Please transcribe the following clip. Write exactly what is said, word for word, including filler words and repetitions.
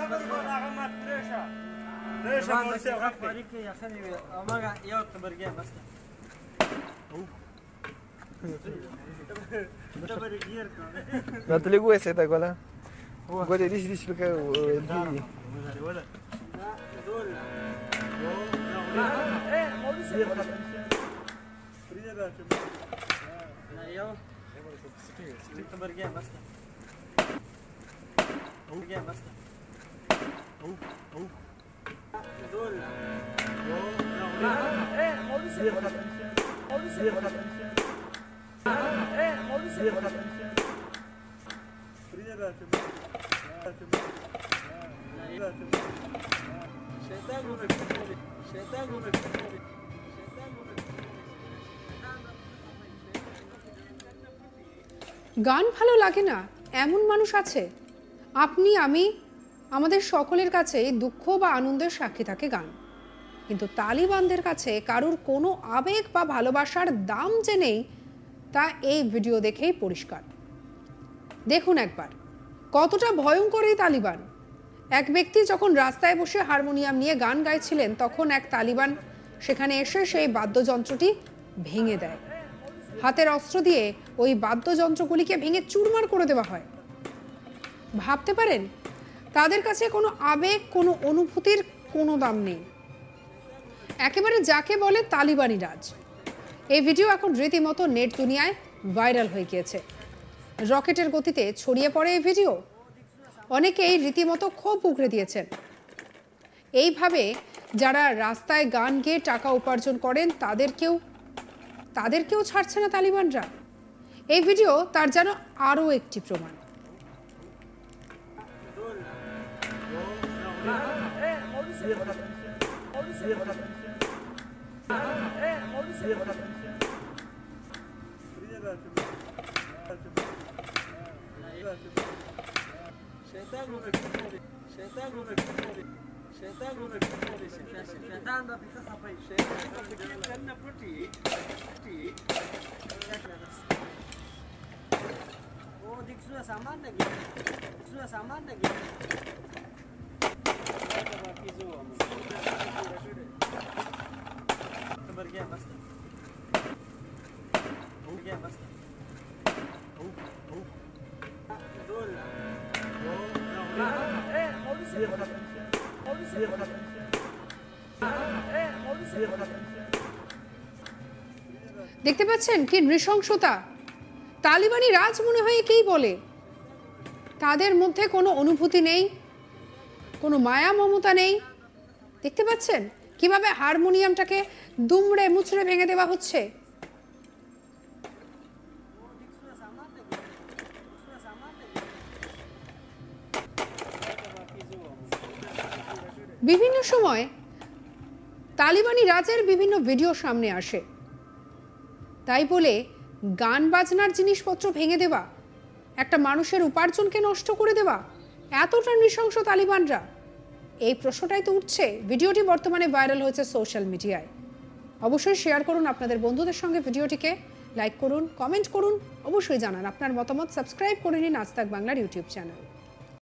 ما تلاقوه سيدك ولا قول ليش ليش بك دي গান ভালো লাগে না এমন মানুষ আছে? আপনি আমি আমাদের সকলের কাছে দুঃখ বা আনন্দের সাক্ষী থাকে গান, কিন্তু তালিবানদের কাছে কারুর কোনো আবেগ বা ভালোবাসার দাম যে নেই তা এই ভিডিও দেখেই পরিষ্কার। দেখুন একবার কতটা ভয়ঙ্কর এই তালিবান। এক ব্যক্তি যখন রাস্তায় বসে হারমোনিয়াম নিয়ে গান গাইছিলেন তখন এক তালিবান সেখানে এসে সেই বাদ্যযন্ত্রটি ভেঙে দেয়। হাতের অস্ত্র দিয়ে ওই বাদ্যযন্ত্রগুলিকে ভেঙে চুরমার করে দেওয়া হয়। ভাবতে পারেন তাদের কাছে কোনো আবেগ, কোনো অনুভূতির কোনো দাম নেই। একেবারে যাকে বলে তালিবানি রাজ। এই ভিডিও এখন রীতিমতো নেট দুনিয়ায় ভাইরাল হয়ে গিয়েছে। রকেটের গতিতে ছড়িয়ে পড়ে এই ভিডিও। অনেকেই রীতিমতো ক্ষোভ উগরে দিয়েছেন। এইভাবে যারা রাস্তায় গান গেয়ে টাকা উপার্জন করেন তাদেরকেও তাদেরকেও ছাড়ছে না তালিবানরা। এই ভিডিও তার যেন আরও একটি প্রমাণ। দেখতে পাচ্ছেন কি নৃশংসতা। তালিবানি রাজ মনে হয় একেই বলে। তাদের মধ্যে কোনো অনুভূতি নেই, কোনো মায়া মমতা নেই। দেখতে পাচ্ছেন কিভাবে হারমোনিয়ামটাকে দুমড়ে মুচড়ে ভেঙে দেওয়া হচ্ছে। বিভিন্ন সময় তালিবানি রাজের বিভিন্ন ভিডিও সামনে আসে, তাই বলে গান বাজনার জিনিসপত্র ভেঙে দেওয়া, একটা মানুষের উপার্জনকে নষ্ট করে দেওয়া এতটা নৃশংস তালিবানরা? এই প্রশ্নটাই তো উঠছে। ভিডিওটি বর্তমানে ভাইরাল হয়েছে সোশ্যাল মিডিয়ায়। অবশ্যই শেয়ার করুন আপনাদের বন্ধুদের সঙ্গে ভিডিওটিকে, লাইক করুন, কমেন্ট করুন, অবশ্যই জানান আপনার মতামত। সাবস্ক্রাইব করে নিন আজ তাক বাংলার ইউটিউব চ্যানেল।